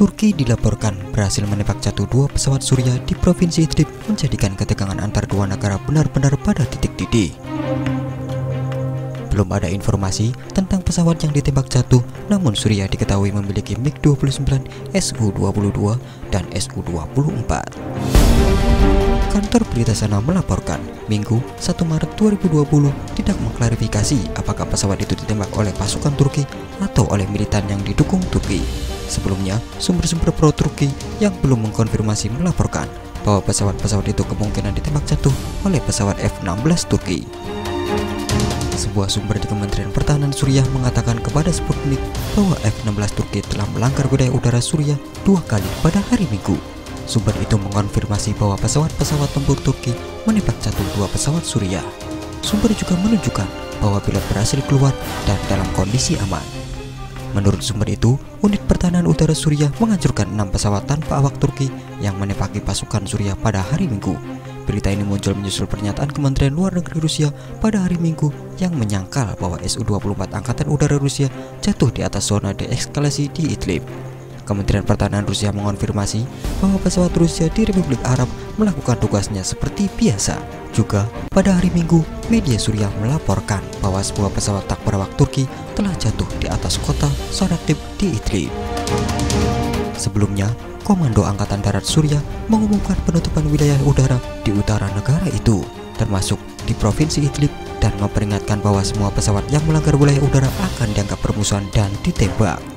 Turki dilaporkan berhasil menembak jatuh 2 pesawat Suriah di Provinsi Idlib, menjadikan ketegangan antar dua negara benar-benar pada titik didih. Belum ada informasi tentang pesawat yang ditembak jatuh, namun Suriah diketahui memiliki MiG-29, Su-22, dan Su-24. Kantor berita sana melaporkan, Minggu 1 Maret 2020 tidak mengklarifikasi apakah pesawat itu ditembak oleh pasukan Turki atau oleh militan yang didukung Turki. Sebelumnya, sumber-sumber pro-Turki yang belum mengkonfirmasi melaporkan bahwa pesawat-pesawat itu kemungkinan ditembak jatuh oleh pesawat F-16 Turki. Sebuah sumber di Kementerian Pertahanan Suriah mengatakan kepada Sputnik bahwa F-16 Turki telah melanggar wilayah udara Suriah 2 kali pada hari Minggu. Sumber itu mengkonfirmasi bahwa pesawat-pesawat tempur Turki menembak jatuh 2 pesawat Suriah. Sumber juga menunjukkan bahwa pilot berhasil keluar dan dalam kondisi aman. Menurut sumber itu, unit pertahanan udara Suriah menghancurkan 6 pesawat tanpa awak Turki yang menembaki pasukan Suriah pada hari Minggu. Berita ini muncul menyusul pernyataan Kementerian Luar Negeri Rusia pada hari Minggu yang menyangkal bahwa Su-24 Angkatan Udara Rusia jatuh di atas zona deeskalasi di Idlib. Kementerian Pertahanan Rusia mengonfirmasi bahwa pesawat Rusia di Republik Arab melakukan tugasnya seperti biasa. Juga pada hari Minggu, media Suriah melaporkan bahwa sebuah pesawat tak berawak Turki telah jatuh di atas kota Saratib di Idlib. Sebelumnya, Komando Angkatan Darat Suriah mengumumkan penutupan wilayah udara di utara negara itu, termasuk di Provinsi Idlib, dan memperingatkan bahwa semua pesawat yang melanggar wilayah udara akan dianggap permusuhan dan ditembak.